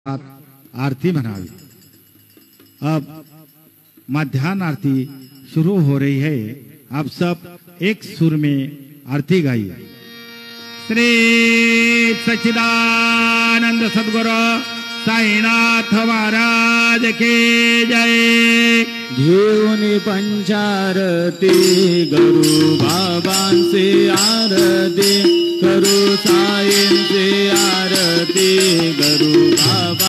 आरती मनावी। अब मध्याह्न आरती शुरू हो रही है। आप सब एक सुर में आरती गाइए। श्री सच्चिदानंद सद्गुरु साईनाथ महाराज की जय। घेऊन पंचारती गरुड